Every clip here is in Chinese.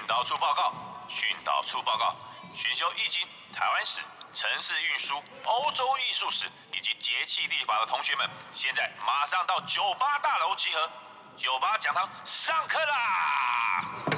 导处报告，训导处报告，选修易经、台湾史、城市运输、欧洲艺术史以及节气历法的同学们，现在马上到98大楼集合，98讲堂上课啦！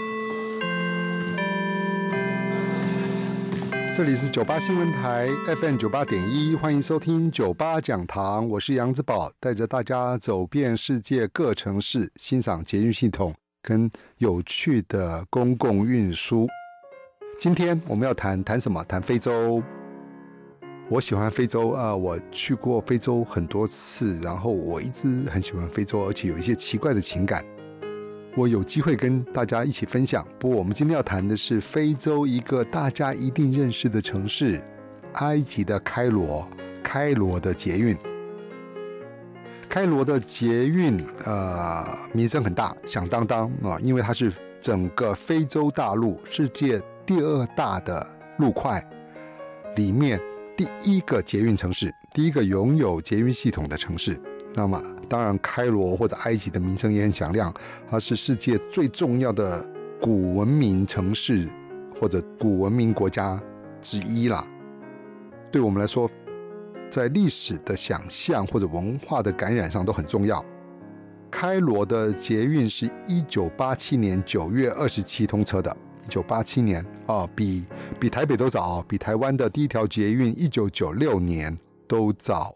这里是98新闻台 FM 98.1，欢迎收听98讲堂，我是杨子宝，带着大家走遍世界各城市，欣赏捷运系统跟有趣的公共运输。今天我们要谈什么？谈非洲。我喜欢非洲我去过非洲很多次，然后我一直很喜欢非洲，而且有一些奇怪的情感。我有机会跟大家一起分享。不过我们今天要谈的是非洲一个大家一定认识的城市——埃及的开罗。开罗的捷运，开罗的捷运名声很大，响当当因为它是整个非洲大陆世界第2大的陆块里面第一个捷运城市，第一个拥有捷运系统的城市。那么当然开罗或者埃及的名声也很响亮，它是世界最重要的古文明城市或者古文明国家之一啦。对我们来说，在历史的想象或者文化的感染上都很重要。开罗的捷运是1987年9月27通车的，1987年比台北都早，比台湾的第一条捷运1996年都早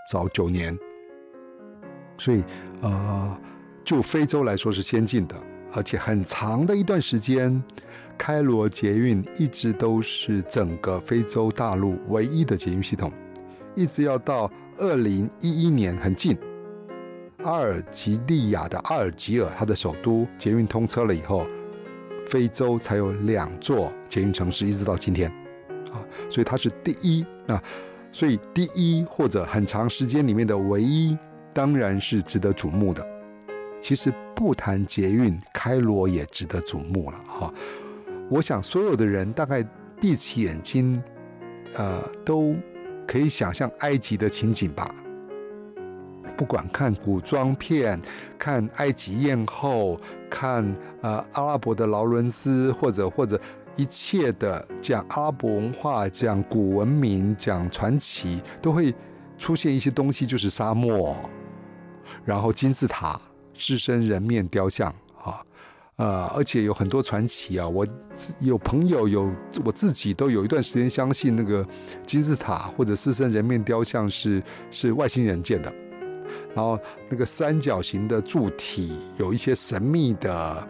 9年。所以就非洲来说是先进的，而且很长的一段时间，开罗捷运一直都是整个非洲大陆唯一的捷运系统，一直要到2011年很近，阿尔及利亚的阿尔及尔它的首都捷运通车了以后，非洲才有2座捷运城市，一直到今天所以它是第一所以第一或者很长时间里面的唯一，当然是值得瞩目的。其实不谈捷运，开罗也值得瞩目了我想所有的人大概闭起眼睛都可以想象埃及的情景吧。不管看古装片，看埃及艳后，看阿拉伯的劳伦斯，或者一切的讲阿拉伯文化，讲古文明，讲传奇，都会出现一些东西，就是沙漠，然后金字塔、狮身人面雕像而且有很多传奇我有朋友我自己都有一段时间相信那个金字塔或者狮身人面雕像是外星人建的，然后那个三角形的柱体有一些神秘的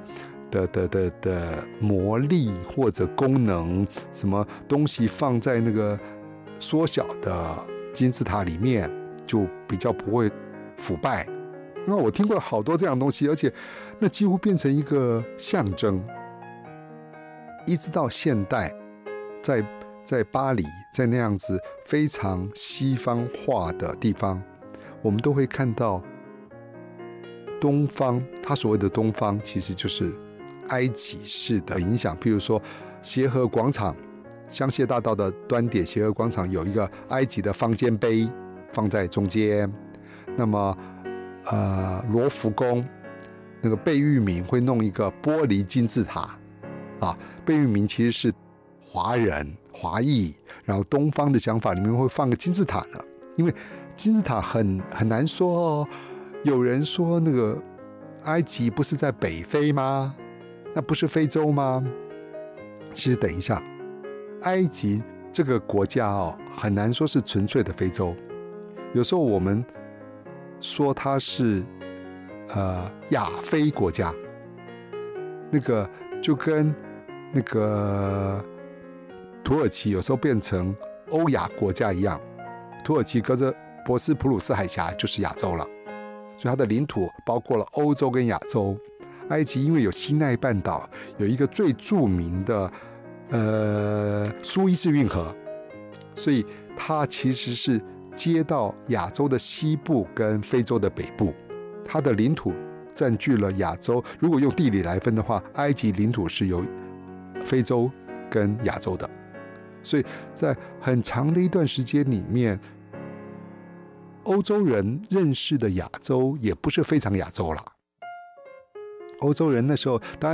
魔力或者功能，什么东西放在那个缩小的金字塔里面就比较不会腐败。那我听过好多这样的东西，而且那几乎变成一个象征。一直到现代，在巴黎，在那样子非常西方化的地方，我们都会看到东方，它所谓的东方其实就是埃及式的影响。譬如说协和广场，香榭大道的端点协和广场有一个埃及的方尖碑放在中间，那么罗浮宫那个贝聿铭会弄一个玻璃金字塔贝聿铭其实是华裔，然后东方的想法里面会放个金字塔呢，因为金字塔很难说有人说那个埃及不是在北非吗？那不是非洲吗？其实等一下，埃及这个国家很难说是纯粹的非洲，有时候我们说它是亚非国家，那个就跟那个土耳其有时候变成欧亚国家一样，土耳其隔着博斯普鲁斯海峡就是亚洲了，所以它的领土包括了欧洲跟亚洲。埃及因为有西奈半岛，有一个最著名的苏伊士运河，所以它其实是接到亚洲的西部跟非洲的北部，它的领土占据了亚洲。如果用地理来分的话，埃及领土是由非洲跟亚洲的，所以在很长的一段时间里面，欧洲人认识的亚洲也不是非常亚洲啦。欧洲人那时候当然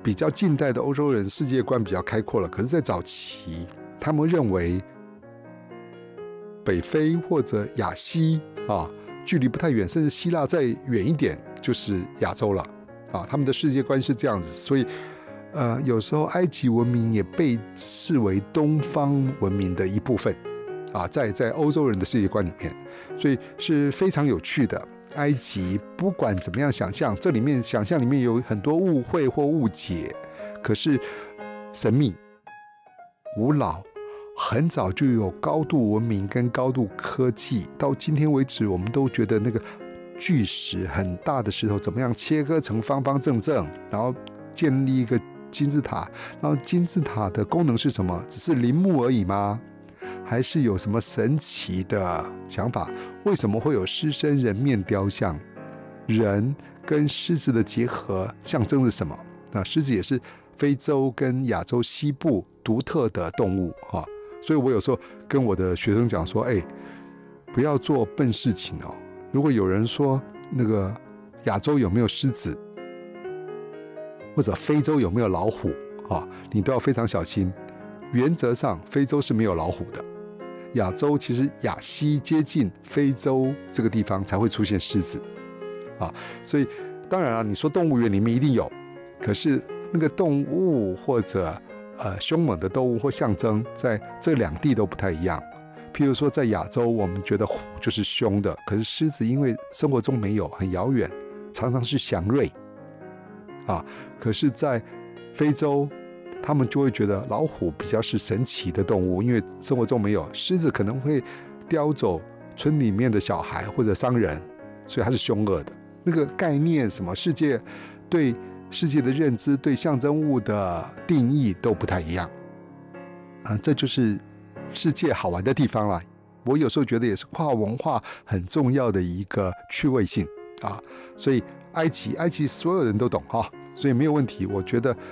比较近代的欧洲人世界观比较开阔了，可是在早期他们认为北非或者亚西距离不太远，甚至希腊再远一点就是亚洲了他们的世界观是这样子，所以有时候埃及文明也被视为东方文明的一部分在欧洲人的世界观里面，所以是非常有趣的。埃及不管怎么样想象，这里面想象里面有很多误会或误解，可是神秘、古老，很早就有高度文明跟高度科技。到今天为止，我们都觉得那个巨石很大的石头怎么样切割成方方正正，然后建立一个金字塔，然后金字塔的功能是什么？只是陵墓而已吗？还是有什么神奇的想法？为什么会有狮身人面雕像？人跟狮子的结合象征着什么？那狮子也是非洲跟亚洲西部独特的动物所以我有时候跟我的学生讲说，不要做笨事情如果有人说那个亚洲有没有狮子，或者非洲有没有老虎你都要非常小心。原则上非洲是没有老虎的，亚洲其实亚西接近非洲这个地方才会出现狮子所以当然你说动物园里面一定有，可是那个动物或者凶猛的动物或象征在这两地都不太一样。譬如说在亚洲我们觉得虎就是凶的，可是狮子因为生活中没有，很遥远，常常是祥瑞可是在非洲他们就会觉得老虎比较是神奇的动物，因为生活中没有。狮子可能会叼走村里面的小孩或者商人，所以它是凶恶的。那个概念，什么世界对世界的认知，对象征物的定义都不太一样这就是世界好玩的地方啦。我有时候觉得也是跨文化很重要的一个趣味性所以埃及所有人都懂所以没有问题。我觉得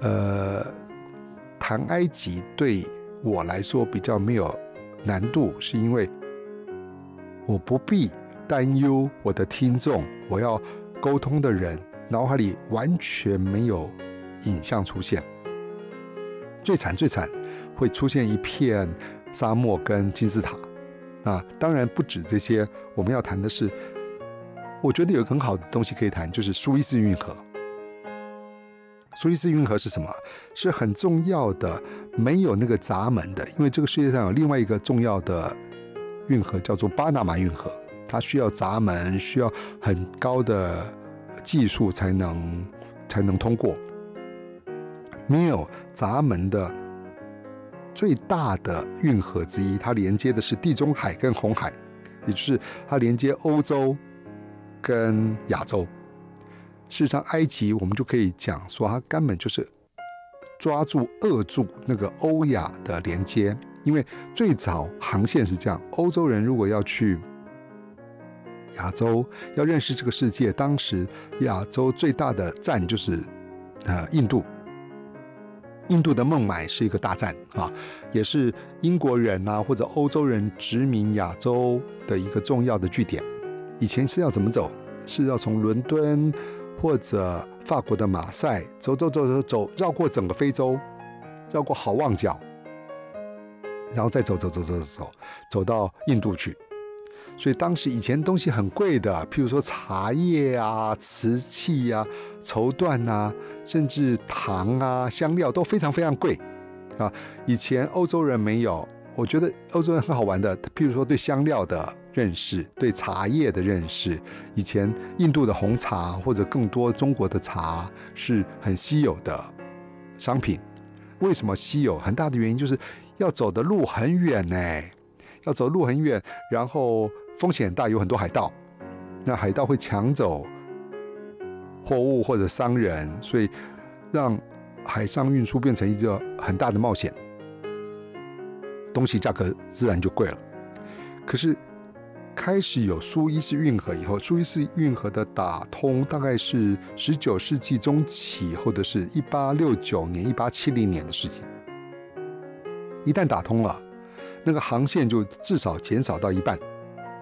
谈埃及对我来说比较没有难度，是因为我不必担忧我的听众，我要沟通的人脑海里完全没有影像出现。最惨会出现一片沙漠跟金字塔当然不止这些，我们要谈的是，我觉得有一个很好的东西可以谈，就是苏伊士运河。苏伊士运河是什么？是很重要的，没有那个闸门的，因为这个世界上有另外一个重要的运河叫做巴拿马运河，它需要闸门，需要很高的技术才能通过。没有闸门的最大的运河之一，它连接的是地中海跟红海，也就是它连接欧洲跟亚洲。事实上埃及我们就可以讲说，它根本就是扼住那个欧亚的连接，因为最早航线是这样，欧洲人如果要去亚洲，要认识这个世界，当时亚洲最大的站就是印度。印度的孟买是一个大站也是英国人或者欧洲人殖民亚洲的一个重要的据点。以前是要怎么走？是要从伦敦或者法国的马赛走，绕过整个非洲，绕过好望角，然后再走到印度去。所以当时以前东西很贵的，譬如说茶叶瓷器绸缎甚至糖香料都非常非常贵以前欧洲人没有。我觉得欧洲人很好玩的，譬如说对香料的认识，对茶叶的认识，以前印度的红茶或者更多中国的茶是很稀有的商品。为什么稀有？很大的原因就是要走的路很远要走路很远，然后风险很大，有很多海盗，那海盗会抢走货物或者商人，所以让海上运输变成一个很大的冒险，东西价格自然就贵了。可是开始有苏伊士运河以后，苏伊士运河的打通大概是19世纪中期，或者是1869年、1870年的事情。一旦打通了，那个航线就至少减少到一半。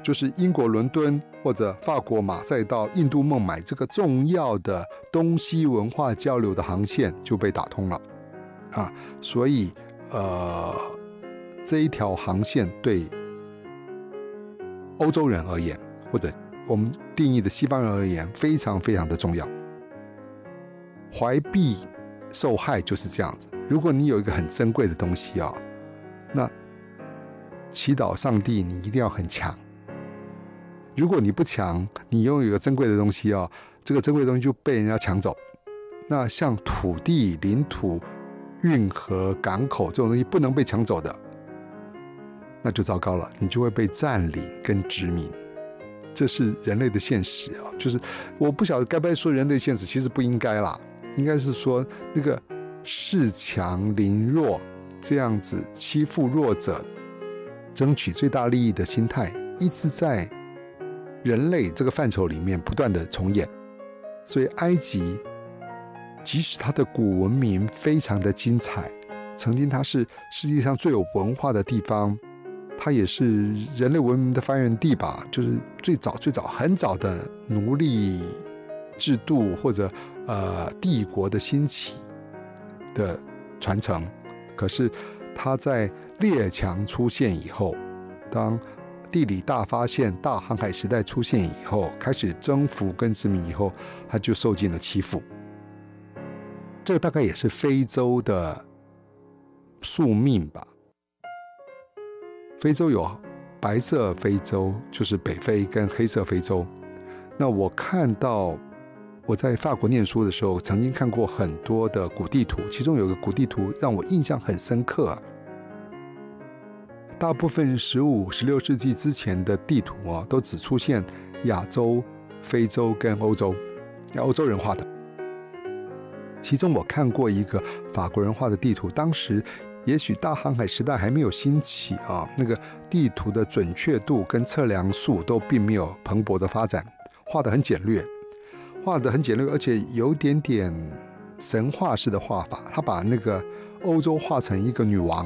就是英国伦敦或者法国马赛到印度孟买这个重要的东西文化交流的航线就被打通了啊，所以这一条航线对欧洲人而言，或者我们定义的西方人而言，非常非常的重要。怀璧受害就是这样子。如果你有一个很珍贵的东西啊，那祈祷上帝你一定要很强。如果你不强，你拥有一个珍贵的东西啊，这个珍贵的东西就被人家抢走。那像土地、领土、运河、港口这种东西不能被抢走的，那就糟糕了，你就会被占领跟殖民。这是人类的现实啊，就是我不晓得该不该说人类现实，其实不应该啦，应该是说那个恃强凌弱这样子欺负弱者、争取最大利益的心态，一直在人类这个范畴里面不断的重演。所以埃及即使它的古文明非常的精彩，曾经它是世界上最有文化的地方，它也是人类文明的发源地吧，就是最早很早的奴隶制度或者帝国的兴起的传承。可是它在列强出现以后，当地理大发现、大航海时代出现以后，开始征服跟殖民以后，它就受尽了欺负。这个大概也是非洲的宿命吧。非洲有白色非洲，就是北非跟黑色非洲。那我看到我在法国念书的时候，曾经看过很多的古地图，其中有个古地图让我印象很深刻啊。大部分15、16世纪之前的地图啊，都只出现亚洲、非洲跟欧洲，欧洲人画的。其中我看过一个法国人画的地图，当时也许大航海时代还没有兴起啊，那个地图的准确度跟测量术都并没有蓬勃的发展，画得很简略，而且有点点神话式的画法。他把那个欧洲画成一个女王，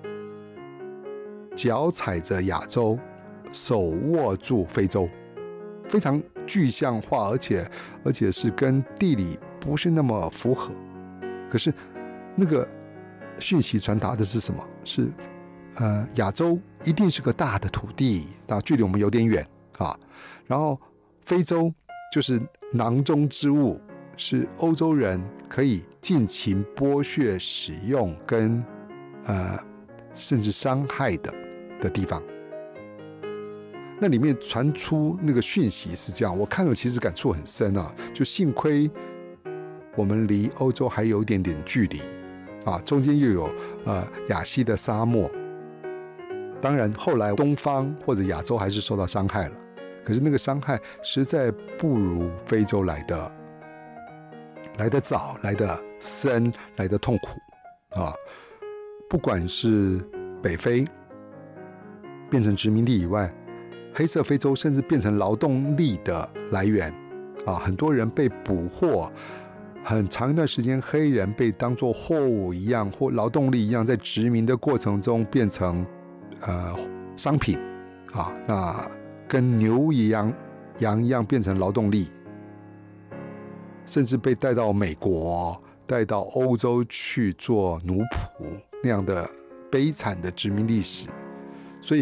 脚踩着亚洲，手握住非洲，非常具象化，而且是跟地理不是那么符合。可是那个讯息传达的是什么？是亚洲一定是个大的土地，距离我们有点远啊。然后非洲就是囊中之物，是欧洲人可以尽情剥削、使用跟甚至伤害的地方。那里面传出那个讯息是这样，我看了其实感触很深啊。就幸亏我们离欧洲还有一点点距离啊，中间又有亚西的沙漠。当然后来东方或者亚洲还是受到伤害了，可是那个伤害实在不如非洲来得早、来得深、来得痛苦啊。不管是北非变成殖民地以外，黑色非洲甚至变成劳动力的来源啊，很多人被捕获，很长一段时间黑人被当作货物一样或劳动力一样，在殖民的过程中变成商品啊，那跟牛一样、羊一样变成劳动力，甚至被带到美国、带到欧洲去做奴仆，那样的悲惨的殖民历史。所以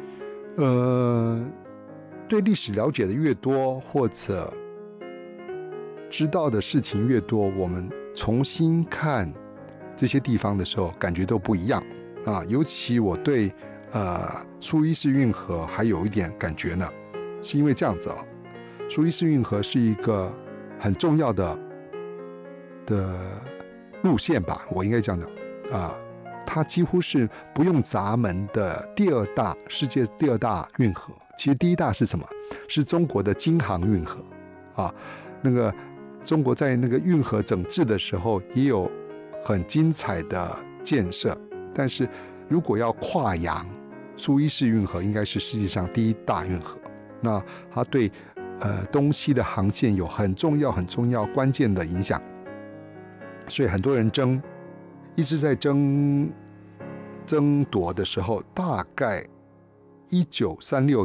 对历史了解的越多，或者知道的事情越多，我们重新看这些地方的时候，感觉都不一样啊。尤其我对苏伊士运河还有一点感觉呢，是因为这样子啊，苏伊士运河是一个很重要的路线吧，我应该这样讲啊。它几乎是不用闸门的世界第二大运河。其实第一大是什么？是中国的京杭运河啊。那个中国在那个运河整治的时候也有很精彩的建设，但是如果要跨洋，苏伊士运河应该是世界上第一大运河。那它对东西的航线有很重要、关键的影响，所以很多人一直在争夺的时候，大概1936年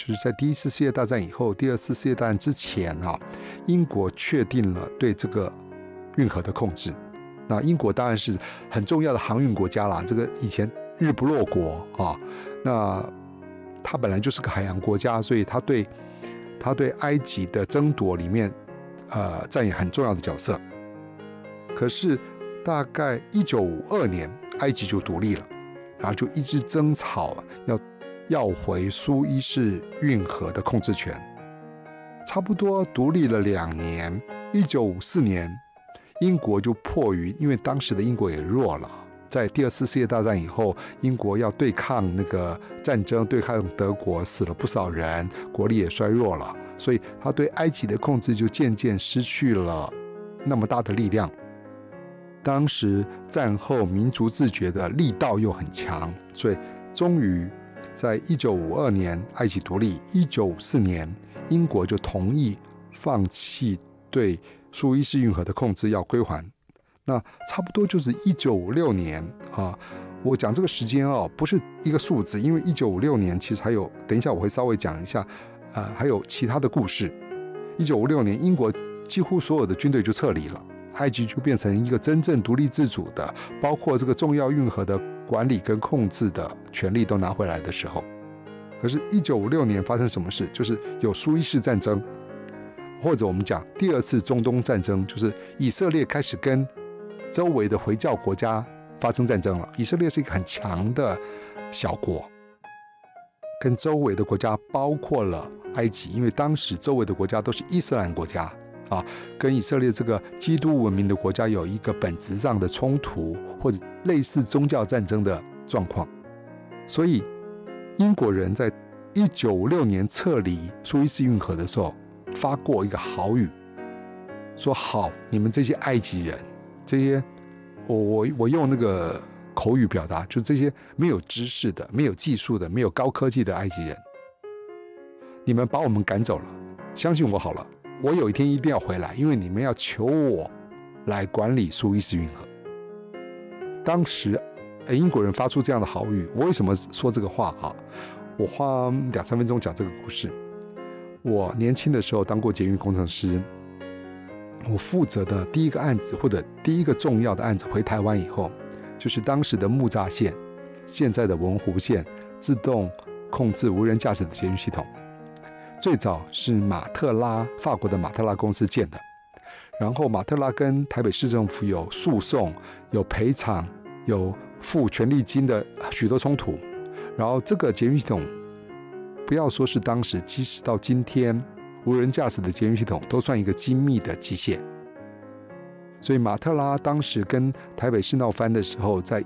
就是在第一次世界大战以后，第二次世界大战之前英国确定了对这个运河的控制。那英国当然是很重要的航运国家啦，这个以前日不落国那它本来就是个海洋国家，所以它对埃及的争夺里面扮演很重要的角色。可是大概1952年埃及就独立了，然后就一直争吵要回苏伊士运河的控制权。差不多独立了2年，1954年英国就迫于，因为当时的英国也弱了，在第二次世界大战以后，英国要对抗那个战争，对抗德国，死了不少人，国力也衰弱了，所以他对埃及的控制就渐渐失去了那么大的力量。当时战后民族自觉的力道又很强，所以终于在1952年埃及独立，1954年英国就同意放弃对苏伊士运河的控制，要归还。那差不多就是1956年我讲这个时间不是一个数字，因为1956年其实还有，等一下我会稍微讲一下还有其他的故事。1956年英国几乎所有的军队就撤离了，埃及就变成一个真正独立自主的，包括这个重要运河的管理跟控制的权利都拿回来的时候。可是1956年发生什么事？就是有苏伊士战争，或者我们讲第二次中东战争，就是以色列开始跟周围的回教国家发生战争了。以色列是一个很强的小国，跟周围的国家包括了埃及，因为当时周围的国家都是伊斯兰国家跟以色列这个基督文明的国家有一个本质上的冲突，或者类似宗教战争的状况。所以英国人在1956年撤离苏伊士运河的时候发过一个豪语，说好，你们这些埃及人，这些我用那个口语表达，就这些没有知识的、没有技术的、没有高科技的埃及人，你们把我们赶走了，相信我好了，我有一天一定要回来，因为你们要求我来管理苏伊士运河。当时英国人发出这样的豪语。我为什么说这个话我花2-3分钟讲这个故事。我年轻的时候当过捷运工程师，我负责的第一个案子或者第一个重要的案子回台湾以后，就是当时的木栅线，现在的文湖线自动控制无人驾驶的捷运系统。最早是法国的马特拉公司建的，然后马特拉跟台北市政府有诉讼、有赔偿、有付权利金的许多冲突。然后这个捷运系统不要说是当时，即使到今天无人驾驶的捷运系统都算一个精密的机械。所以马特拉当时跟台北市闹翻的时候，在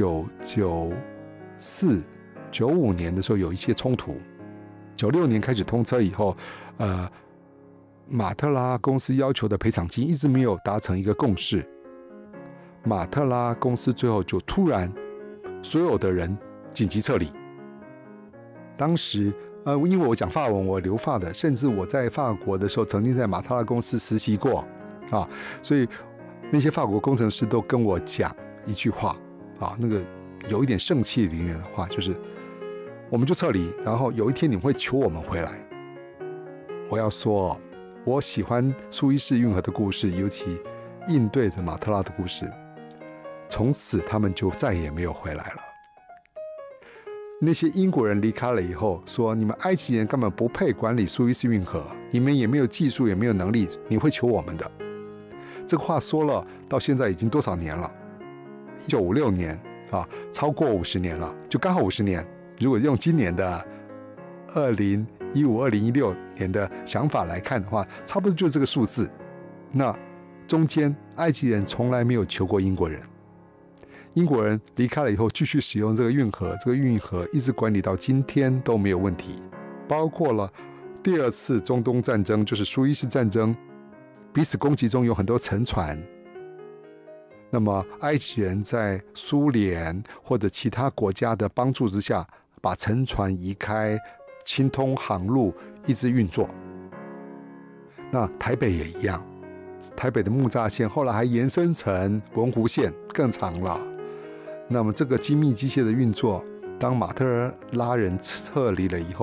1994、95年的时候有一些冲突。96年开始通车以后，马特拉公司要求的赔偿金一直没有达成一个共识。马特拉公司最后就突然所有的人紧急撤离。当时因为我讲法文，我留法的，甚至我在法国的时候曾经在马特拉公司实习过所以那些法国工程师都跟我讲一句话那个有一点盛气凌人的话，就是我们就撤离，然后有一天你们会求我们回来。我要说我喜欢苏伊士运河的故事，尤其应对着马特拉的故事。从此他们就再也没有回来了。那些英国人离开了以后说，你们埃及人根本不配管理苏伊士运河，你们也没有技术也没有能力，你会求我们的。这个话说了到现在已经多少年了？1956年超过50年了，就刚好50年。如果用今年的2015、2016年的想法来看的话，差不多就是这个数字。那中间埃及人从来没有求过英国人，英国人离开了以后继续使用这个运河，这个运河一直管理到今天都没有问题。包括了第二次中东战争，就是苏伊士战争，彼此攻击中有很多沉船。那么埃及人在苏联或者其他国家的帮助之下，把沉船移开，清通航路，一直运作。那台北也一样，台北的木栅线后来还延伸成文湖线，更长了。那么这个精密机械的运作，当马特拉人撤离了以后，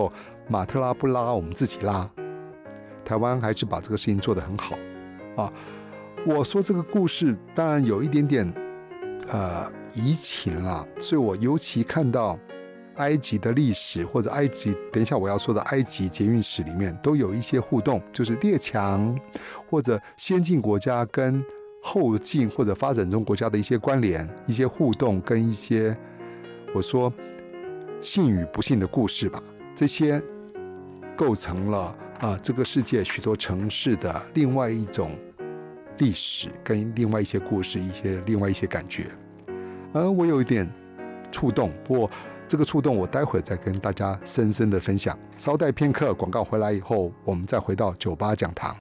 马特拉不拉，我们自己拉。台湾还是把这个事情做得很好啊。我说这个故事当然有一点点移情啦，所以我尤其看到埃及的历史或者埃及，等一下我要说的埃及捷运史里面都有一些互动，就是列强或者先进国家跟后进或者发展中国家的一些关联、一些互动跟一些我说幸与不幸的故事吧，这些构成了这个世界许多城市的另外一种历史跟另外一些故事，另外一些感觉。我有一点触动，不过这个触动我待会再跟大家深深的分享。稍待片刻，广告回来以后，我们再回到酒吧讲堂。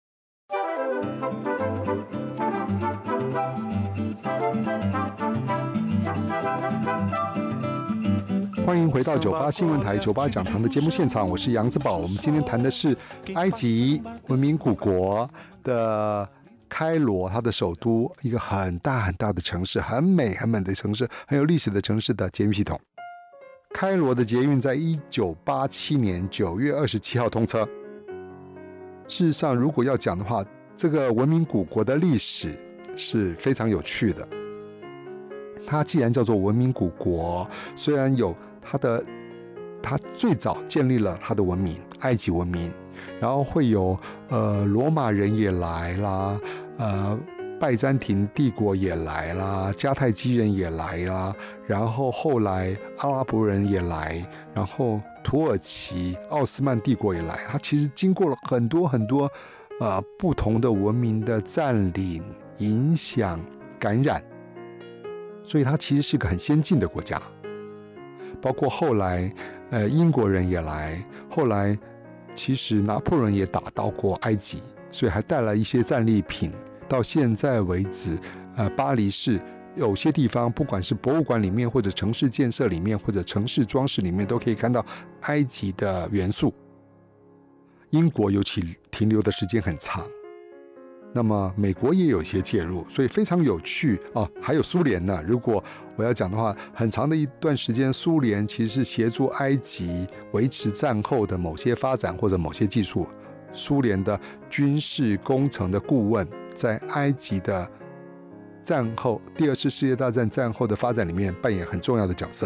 欢迎回到酒吧新闻台酒吧讲堂的节目现场，我是杨子宝。我们今天谈的是埃及文明古国的开罗，它的首都，一个很大很大的城市，很美很美的城市，很有历史的城市的捷运系统。开罗的捷运在1987年9月27号通车。事实上，如果要讲的话，这个文明古国的历史是非常有趣的。它既然叫做文明古国，虽然有它最早建立了它的文明，埃及文明，然后会有罗马人也来啦，拜占庭帝国也来啦，迦太基人也来啦，然后后来阿拉伯人也来，然后土耳其奥斯曼帝国也来。它其实经过了很多很多不同的文明的占领、影响、感染，所以它其实是个很先进的国家。包括后来英国人也来，后来其实拿破仑也打到过埃及，所以还带来一些战利品。到现在为止，巴黎市有些地方，不管是博物馆里面，或者城市建设里面，或者城市装饰里面，都可以看到埃及的元素。英国尤其停留的时间很长，那么美国也有一些介入，所以非常有趣哦。还有苏联呢，如果我要讲的话，很长的一段时间，苏联其实是协助埃及维持战后的某些发展或者某些技术。苏联的军事工程的顾问，在埃及的战后第二次世界大战战后的发展里面扮演很重要的角色。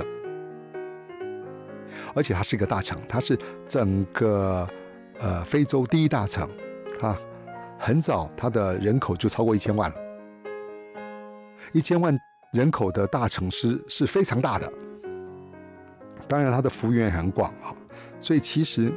而且它是一个大城，它是整个非洲第一大城，它很早它的人口就超过1000万了。1000万人口的大城市是非常大的，当然它的幅员也很广啊。所以其实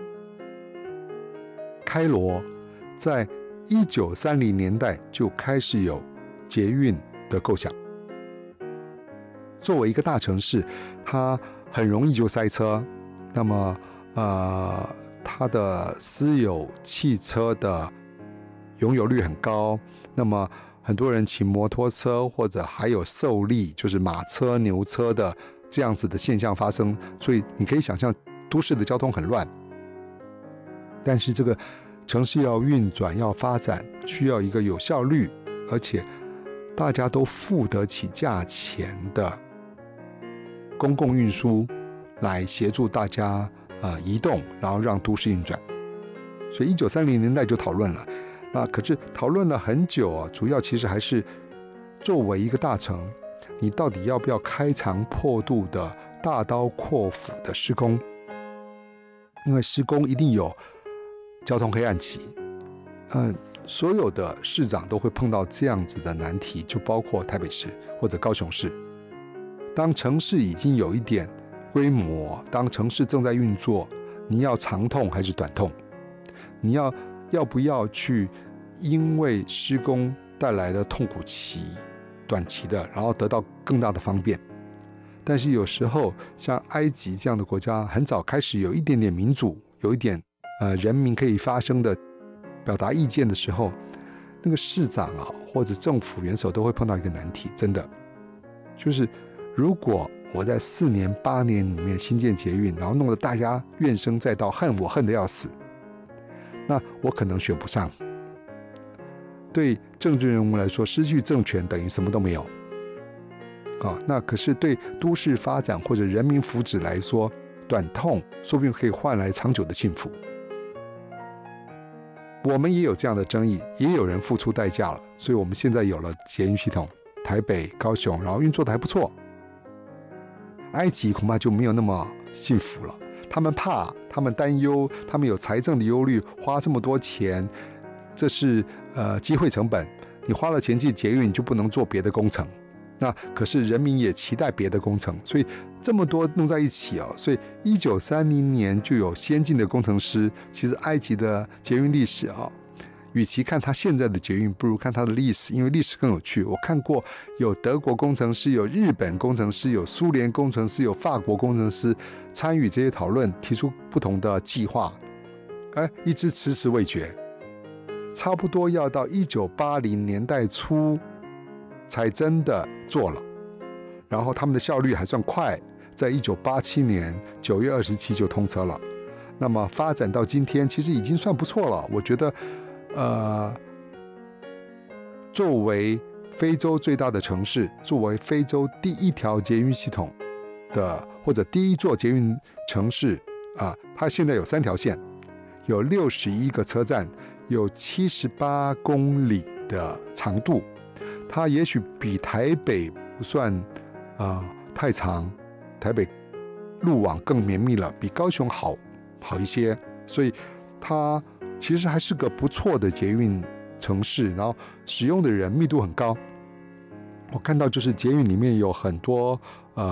开罗在1930年代就开始有捷运的构想。作为一个大城市，它很容易就塞车，那么它的私有汽车的拥有率很高，那么很多人骑摩托车或者还有兽力，就是马车牛车的这样子的现象发生，所以你可以想象都市的交通很乱。但是这个城市要运转要发展，需要一个有效率而且大家都付得起价钱的公共运输来协助大家移动，然后让都市运转。所以1930年代就讨论了，可是讨论了很久啊，主要其实还是作为一个大城，你到底要不要开肠破肚的大刀阔斧的施工？因为施工一定有交通黑暗期，所有的市长都会碰到这样子的难题，就包括台北市或者高雄市。当城市已经有一点规模，当城市正在运作，你要长痛还是短痛？你要不要去因为施工带来的痛苦期，短期的，然后得到更大的方便？但是有时候像埃及这样的国家，很早开始有一点点民主，有一点人民可以发声的表达意见的时候，那个市长或者政府元首都会碰到一个难题，真的就是如果我在4年8年里面新建捷运，然后弄得大家怨声载道，恨我恨得要死，那我可能选不上。对政治人物来说，失去政权等于什么都没有。那可是对都市发展或者人民福祉来说， 短痛，说不定可以换来长久的幸福。我们也有这样的争议，也有人付出代价了，所以我们现在有了捷运系统，台北、高雄，然后运作的还不错。埃及恐怕就没有那么幸福了，他们怕，他们担忧，他们有财政的忧虑，花这么多钱，这是机会成本。你花了钱进捷运，你就不能做别的工程。那可是人民也期待别的工程，所以这么多弄在一起哦。所以1930年就有先进的工程师。其实埃及的捷运历史啊，与其看他现在的捷运，不如看他的历史，因为历史更有趣。我看过有德国工程师，有日本工程师，有苏联工程师，有法国工程师参与这些讨论，提出不同的计划，一直迟迟未决，差不多要到1980年代初才真的做了，然后他们的效率还算快，在1987年9月27就通车了。那么发展到今天，其实已经算不错了。我觉得，作为非洲最大的城市，作为非洲第一条捷运系统的，或者第一座捷运城市啊，它现在有3条线，有61个车站，有78公里的长度。它也许比台北不算太长，台北路网更绵密了，比高雄好一些，所以它其实还是个不错的捷运城市，然后使用的人密度很高。我看到就是捷运里面有很多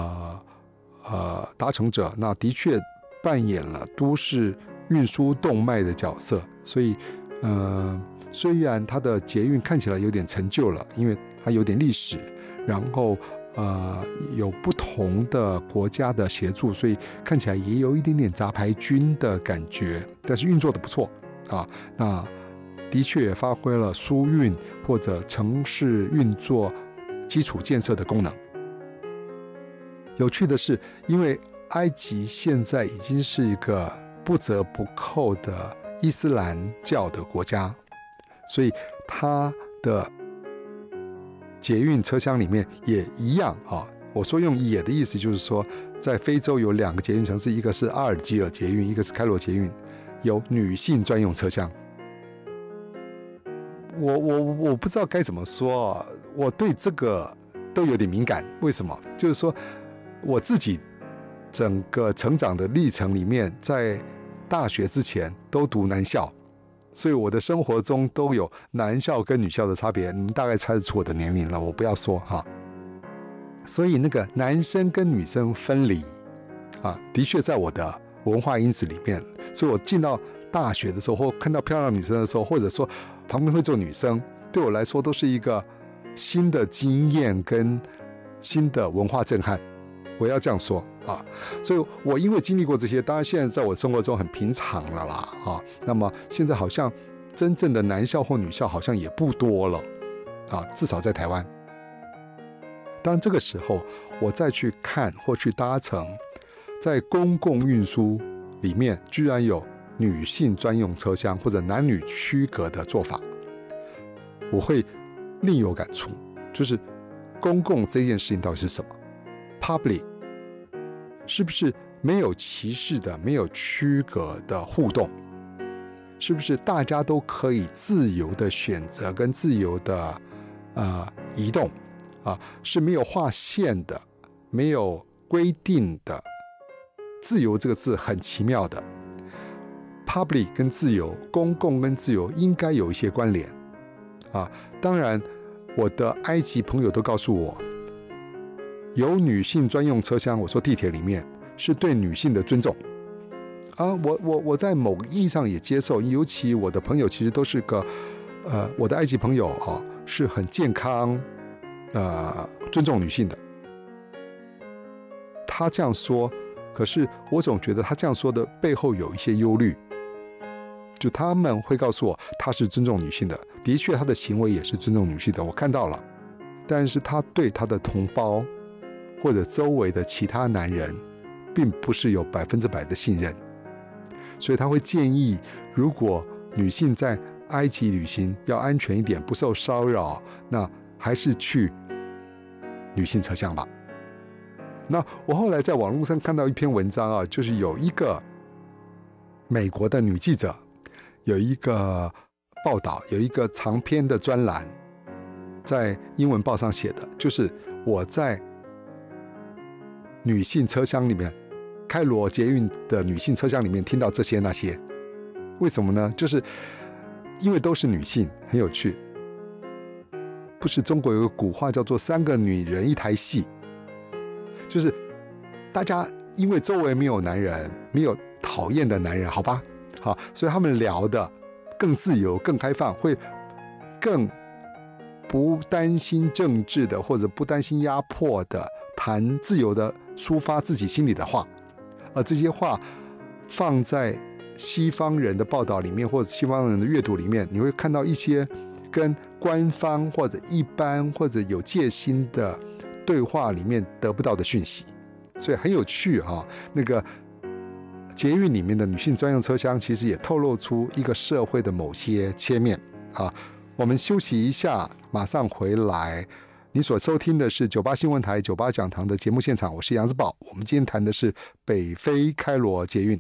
搭乘者，那的确扮演了都市运输动脉的角色，所以虽然它的捷运看起来有点陈旧了，因为它有点历史，然后有不同的国家的协助，所以看起来也有一点点杂牌军的感觉，但是运作的不错啊。那的确也发挥了疏运或者城市运作基础建设的功能。有趣的是，因为埃及现在已经是一个不折不扣的伊斯兰教的国家，所以它的捷运车厢里面也一样啊。我说用也的意思就是说，在非洲有2个捷运城市，一个是阿尔及尔捷运，一个是开罗捷运，有女性专用车厢。我不知道该怎么说，我对这个都有点敏感。为什么？就是说我自己整个成长的历程里面，在大学之前都读男校，所以我的生活中都有男校跟女校的差别。你们大概猜得出我的年龄了，我不要说哈。所以那个男生跟女生分离的确在我的文化因子里面。所以我进到大学的时候，或看到漂亮女生的时候，或者说旁边会坐女生，对我来说都是一个新的经验跟新的文化震撼。我要这样说所以我因为经历过这些，当然现在在我生活中很平常了啦那么现在好像真正的男校或女校好像也不多了至少在台湾。当这个时候我再去看或去搭乘，在公共运输里面居然有女性专用车厢或者男女区隔的做法，我会另有感触，就是公共这件事情到底是什么？ Public 是不是没有歧视的、没有区隔的互动？是不是大家都可以自由的选择跟自由的移动是没有划线的、没有规定的？自由这个字很奇妙的， public 跟自由，公共跟自由应该有一些关联当然我的埃及朋友都告诉我，有女性专用车厢，我说地铁里面是对女性的尊重我在某个意义上也接受，尤其我的朋友其实都是个我的埃及朋友是很健康尊重女性的。他这样说，可是我总觉得他这样说的背后有一些忧虑，就他们会告诉我他是尊重女性的，的确他的行为也是尊重女性的，我看到了，但是他对他的同胞或者周围的其他男人并不是有100%的信任，所以他会建议，如果女性在埃及旅行要安全一点，不受骚扰，那还是去女性车厢吧。 那我后来在网络上看到一篇文章啊，就是有一个美国的女记者有一个报道，有一个长篇的专栏，在英文报上写的，就是我在女性车厢里面，开罗捷运的女性车厢里面听到这些那些。为什么呢？就是因为都是女性，很有趣。不是中国有个古话叫做3个女人一台戏，就是大家因为周围没有男人，没有讨厌的男人，好吧，好，所以他们聊的更自由、更开放，会更不担心政治的，或者不担心压迫的，谈自由的抒发自己心里的话。而这些话放在西方人的报道里面，或者西方人的阅读里面，你会看到一些跟官方或者一般或者有戒心的对话里面得不到的讯息，所以很有趣啊。那个捷运里面的女性专用车厢，其实也透露出一个社会的某些切面啊。我们休息一下，马上回来。你所收听的是98新闻台98讲堂的节目现场，我是杨子宝。我们今天谈的是北非开罗捷运。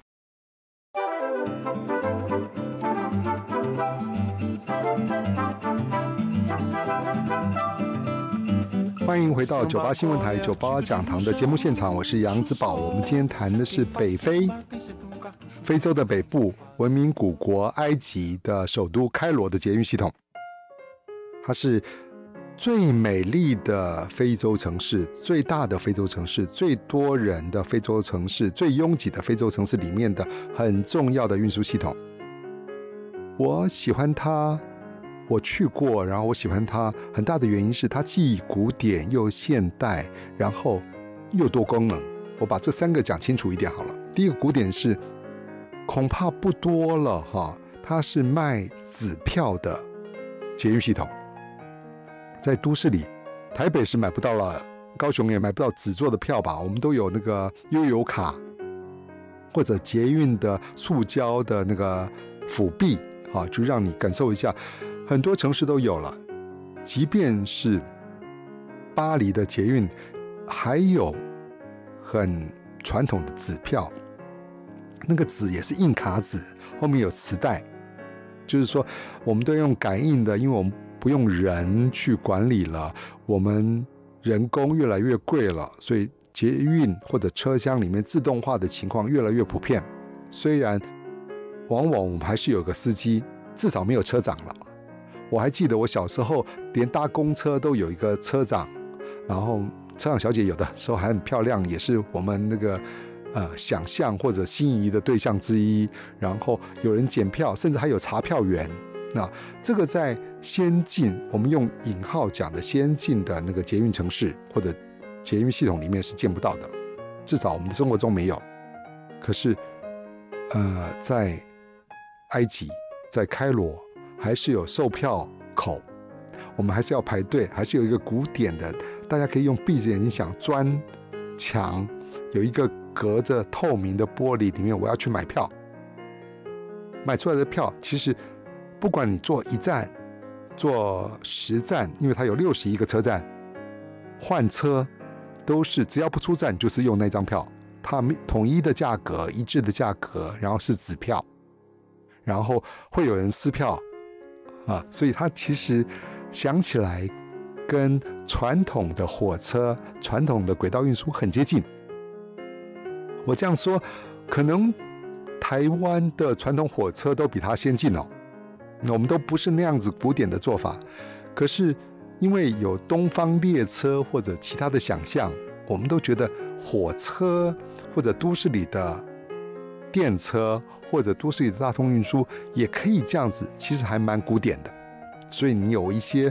欢迎回到98新闻台98讲堂的节目现场，我是杨子宝。我们今天谈的是北非，非洲的北部，文明古国埃及的首都开罗的捷运系统。它是最美丽的非洲城市，最大的非洲城市，最多人的非洲城市，最拥挤的非洲城市里面的很重要的运输系统。我喜欢它，我去过，然后我喜欢它很大的原因是它既古典又现代，然后又多功能。我把这3个讲清楚一点好了。第一个古典是恐怕不多了哈，它是卖纸票的捷运系统。在都市里，台北是买不到了，高雄也买不到纸做的票吧？我们都有那个悠游卡，或者捷运的塑胶的那个辅币啊，就让你感受一下。很多城市都有了，即便是巴黎的捷运，还有很传统的纸票，那个纸也是硬卡纸，后面有磁带，就是说我们都用感应的，因为我们不用人去管理了，我们人工越来越贵了，所以捷运或者车厢里面自动化的情况越来越普遍。虽然往往我们还是有个司机，至少没有车长了。我还记得我小时候连搭公车都有一个车长，然后车长小姐有的时候还很漂亮，也是我们那个想象或者心仪的对象之一。然后有人检票，甚至还有查票员。那这个在先进，我们用引号讲的先进的那个捷运城市或者捷运系统里面是见不到的，至少我们的生活中没有。可是在埃及，在开罗还是有售票口，我们还是要排队，还是有一个古典的，大家可以用闭着眼睛想，砖墙有一个隔着透明的玻璃，里面我要去买票，买出来的票其实不管你坐1站坐10站，因为它有61个车站，换车都是只要不出站就是用那张票，它统一的价格，一致的价格，然后是纸票，然后会有人撕票啊，所以它其实想起来跟传统的火车、传统的轨道运输很接近。我这样说，可能台湾的传统火车都比它先进哦。我们都不是那样子古典的做法，可是因为有东方列车或者其他的想象，我们都觉得火车或者都市里的电车或者都市里的大众运输也可以这样子，其实还蛮古典的。所以你有一些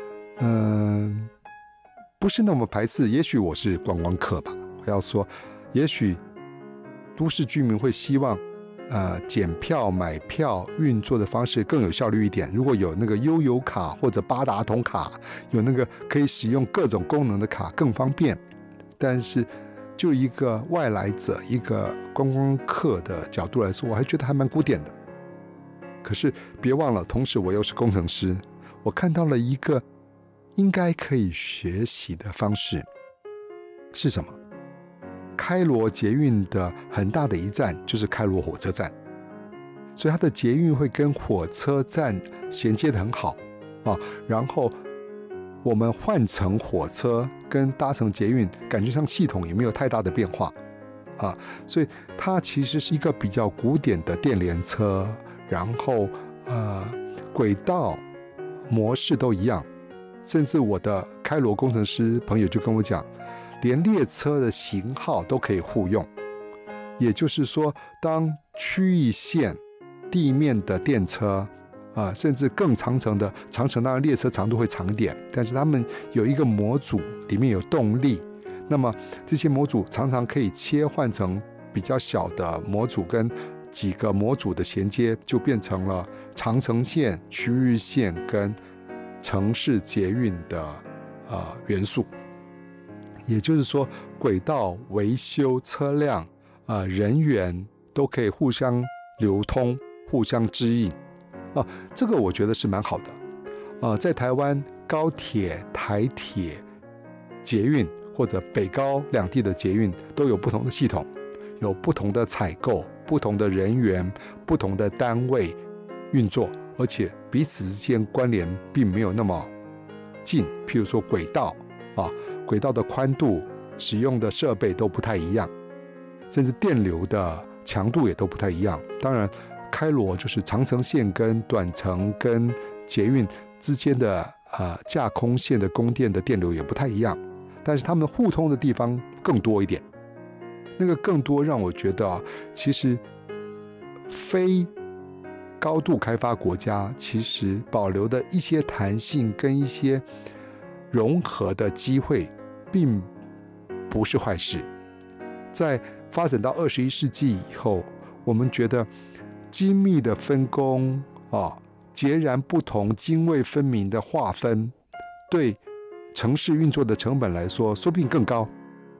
不是那么排斥，也许我是观光客吧，我要说也许都市居民会希望检票买票运作的方式更有效率一点，如果有那个悠游卡或者八达通卡，有那个可以使用各种功能的卡更方便。但是就一个外来者，一个观光客的角度来说，我还觉得还蛮古典的。可是别忘了，同时我又是工程师，我看到了一个应该可以学习的方式是什么？ 开罗捷运的很大的一站就是开罗火车站，所以它的捷运会跟火车站衔接得很好啊。然后我们换乘火车跟搭乘捷运，感觉上系统也没有太大的变化啊，所以它其实是一个比较古典的电联车，然后轨道模式都一样，甚至我的开罗工程师朋友就跟我讲，连列车的型号都可以互用，也就是说，当区域线地面的电车甚至更长程的长程，当然列车长度会长一点，但是他们有一个模组里面有动力，那么这些模组常常可以切换成比较小的模组跟几个模组的衔接，就变成了长程线、区域线跟城市捷运的元素。也就是说，轨道、维修、车辆、人员都可以互相流通、互相支应这个我觉得是蛮好的在台湾高铁、台铁、捷运或者北高两地的捷运都有不同的系统，有不同的采购、不同的人员、不同的单位运作，而且彼此之间关联并没有那么近。譬如说轨道轨道的宽度、使用的设备都不太一样，甚至电流的强度也都不太一样。当然，开罗就是长程线跟短程跟捷运之间的架空线的供电的电流也不太一样，但是他们互通的地方更多一点。那个更多让我觉得其实非高度开发国家其实保留的一些弹性跟一些融合的机会并不是坏事。在发展到21世纪以后，我们觉得精密的分工截然不同、泾渭分明的划分，对城市运作的成本来说说不定更高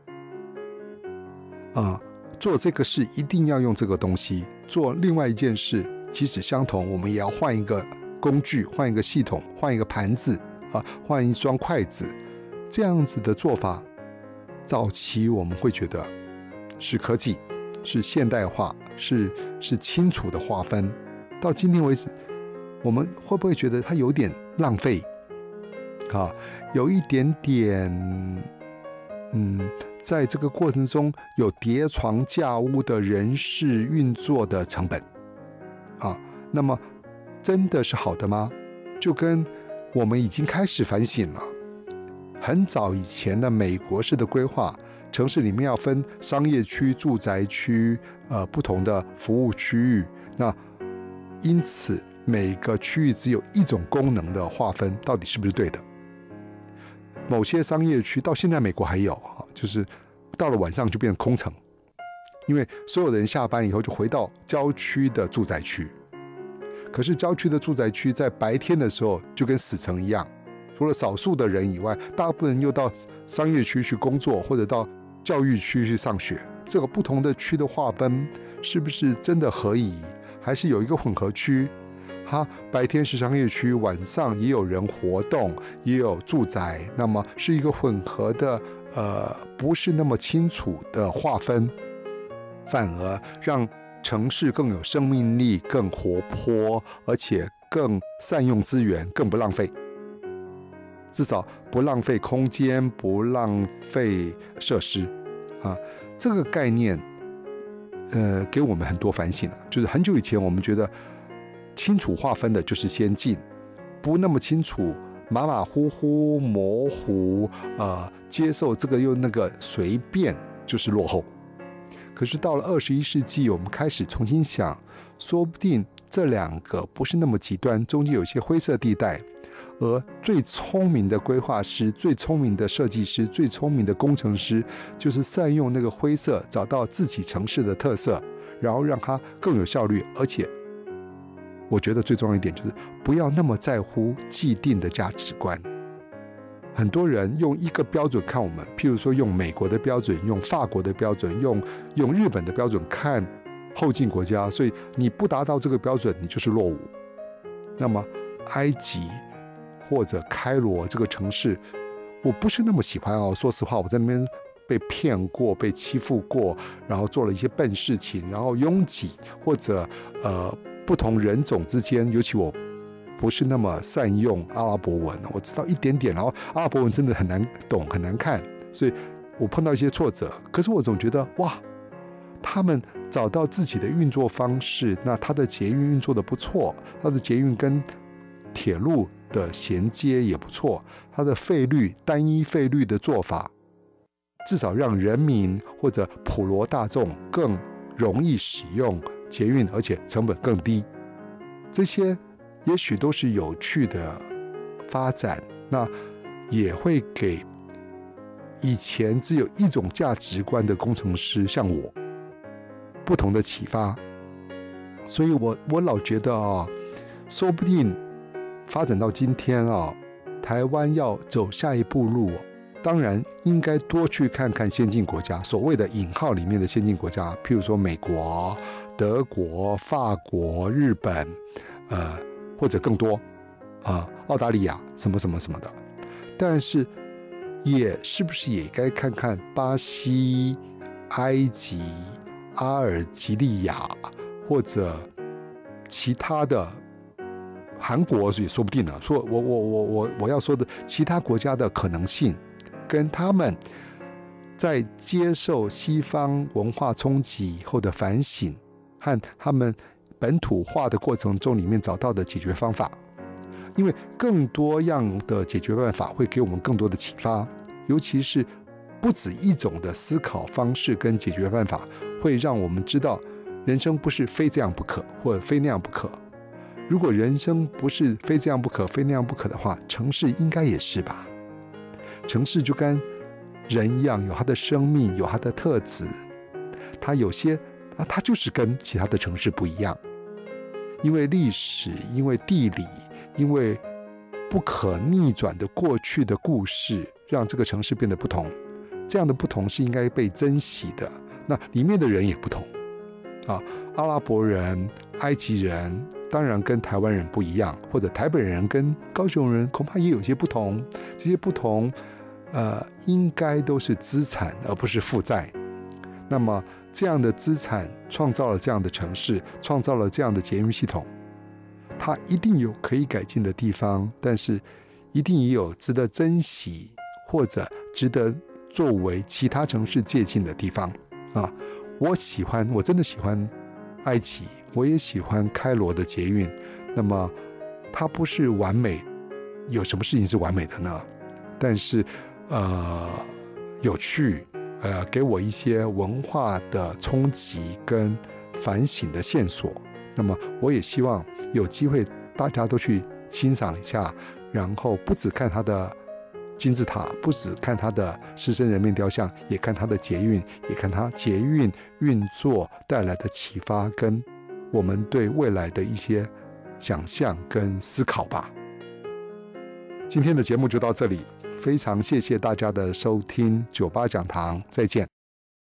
做这个事一定要用这个东西，做另外一件事即使相同，我们也要换一个工具、换一个系统、换一个盘子换一双筷子。这样子的做法，早期我们会觉得是科技，是现代化，是清楚的划分。到今天为止，我们会不会觉得它有点浪费有一点点在这个过程中有叠床架屋的人事运作的成本那么真的是好的吗？就跟我们已经开始反省了，很早以前的美国式的规划，城市里面要分商业区、住宅区不同的服务区域，那因此每个区域只有一种功能的划分，到底是不是对的？某些商业区到现在美国还有就是到了晚上就变成空城，因为所有的人下班以后就回到郊区的住宅区，可是郊区的住宅区在白天的时候就跟死城一样，除了少数的人以外，大部分人又到商业区去工作或者到教育区去上学。这个不同的区的划分是不是真的合宜？还是有一个混合区，它白天是商业区，晚上也有人活动，也有住宅，那么是一个混合的不是那么清楚的划分，反而让城市更有生命力、更活泼，而且更善用资源，更不浪费。至少不浪费空间，不浪费设施这个概念给我们很多反省就是很久以前我们觉得清楚划分的就是先进，不那么清楚、马马虎虎、模糊接受这个又那个随便就是落后。可是到了21世纪，我们开始重新想，说不定这两个不是那么极端，中间有一些灰色地带，而最聪明的规划师、最聪明的设计师、最聪明的工程师，就是善用那个灰色，找到自己城市的特色，然后让它更有效率。而且我觉得最重要一点就是不要那么在乎既定的价值观。很多人用一个标准看我们，譬如说用美国的标准、用法国的标准、用日本的标准看后进国家，所以你不达到这个标准，你就是落伍。那么埃及或者开罗这个城市，我不是那么喜欢说实话，我在那边被骗过、被欺负过，然后做了一些笨事情，然后拥挤或者不同人种之间，尤其我不是那么善用阿拉伯文，我知道一点点，然后阿拉伯文真的很难懂、很难看，所以我碰到一些挫折。可是我总觉得哇，他们找到自己的运作方式，那他的捷运运作的不错，他的捷运跟铁路的衔接也不错，它的费率单一费率的做法，至少让人民或者普罗大众更容易使用捷运，而且成本更低。这些也许都是有趣的发展，那也会给以前只有一种价值观的工程师像我不同的启发。所以我老觉得说不定发展到今天台湾要走下一步路，当然应该多去看看先进国家，所谓的引号里面的先进国家，譬如说美国、德国、法国、日本，或者更多澳大利亚什么什么什么的。但是是不是也该看看巴西、埃及、阿尔及利亚或者其他的，韩国也说不定了。说我要说的其他国家的可能性，跟他们在接受西方文化冲击后的反省，和他们本土化的过程中里面找到的解决方法。因为更多样的解决办法会给我们更多的启发，尤其是不止一种的思考方式跟解决办法，会让我们知道人生不是非这样不可，或者非那样不可。如果人生不是非这样不可，非那样不可的话，城市应该也是吧。城市就跟人一样，有它的生命，有它的特质，它有些它就是跟其他的城市不一样，因为历史，因为地理，因为不可逆转的过去的故事，让这个城市变得不同。这样的不同是应该被珍惜的。那里面的人也不同阿拉伯人、埃及人当然跟台湾人不一样，或者台北人跟高雄人恐怕也有些不同。这些不同应该都是资产而不是负债。那么这样的资产创造了这样的城市，创造了这样的捷运系统，它一定有可以改进的地方，但是一定也有值得珍惜或者值得作为其他城市借鉴的地方我真的喜欢埃及，我也喜欢开罗的捷运。那么它不是完美，有什么事情是完美的呢？但是有趣，给我一些文化的冲击跟反省的线索。那么我也希望有机会大家都去欣赏一下，然后不只看它的金字塔，不只看它的狮身人面雕像，也看它的捷运，也看它捷运运作带来的启发，跟我们对未来的一些想象跟思考吧。今天的节目就到这里，非常谢谢大家的收听，98讲堂，再见。